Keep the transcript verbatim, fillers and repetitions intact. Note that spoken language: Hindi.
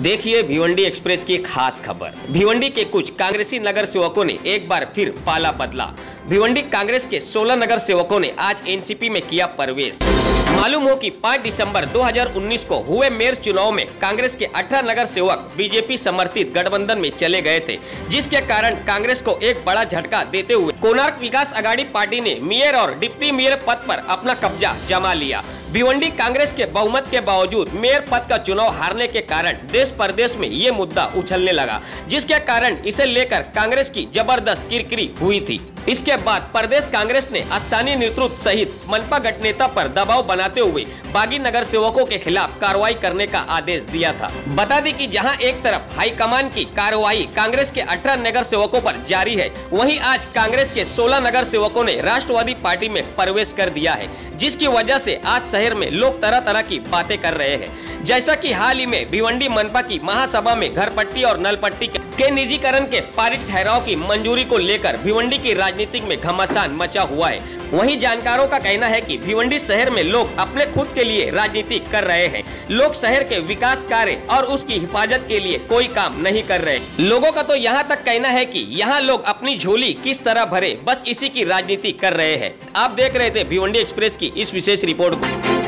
देखिए भिवंडी एक्सप्रेस की खास खबर। भिवंडी के कुछ कांग्रेसी नगर सेवकों ने एक बार फिर पाला बदला। भिवंडी कांग्रेस के सोलह नगर सेवकों ने आज एनसीपी में किया प्रवेश। मालूम हो कि पाँच दिसंबर दो हज़ार उन्नीस को हुए मेयर चुनाव में कांग्रेस के अठारह नगर सेवक बीजेपी समर्थित गठबंधन में चले गए थे, जिसके कारण कांग्रेस को एक बड़ा झटका देते हुए कोणार्क विकास आघाड़ी पार्टी ने मेयर और डिप्टी मेयर पद पर अपना कब्जा जमा लिया। भिवंडी कांग्रेस के बहुमत के बावजूद मेयर पद का चुनाव हारने के कारण देश प्रदेश में ये मुद्दा उछलने लगा, जिसके कारण इसे लेकर कांग्रेस की जबरदस्त किरकिरी हुई थी। इसके बाद प्रदेश कांग्रेस ने स्थानीय नेतृत्व सहित मनपा गठ नेता पर दबाव बनाते हुए बागी नगर सेवकों के खिलाफ कार्रवाई करने का आदेश दिया था। बता दें कि जहां एक तरफ हाईकमान की कार्रवाई कांग्रेस के अठारह नगर सेवकों पर जारी है, वहीं आज कांग्रेस के सोलह नगर सेवकों ने राष्ट्रवादी पार्टी में प्रवेश कर दिया है, जिसकी वजह से आज शहर में लोग तरह तरह की बातें कर रहे हैं। जैसा कि हाल ही में भिवंडी मनपा की महासभा में घर पट्टी और नल पट्टी के निजीकरण के पारित ठहराव की मंजूरी को लेकर भिवंडी की राजनीति में घमासान मचा हुआ है। वहीं जानकारों का कहना है कि भिवंडी शहर में लोग अपने खुद के लिए राजनीति कर रहे हैं। लोग शहर के विकास कार्य और उसकी हिफाजत के लिए कोई काम नहीं कर रहे। लोगों का तो यहाँ तक कहना है कि यहाँ लोग अपनी झोली किस तरह भरे, बस इसी की राजनीति कर रहे हैं। आप देख रहे थे भिवंडी एक्सप्रेस की इस विशेष रिपोर्ट को।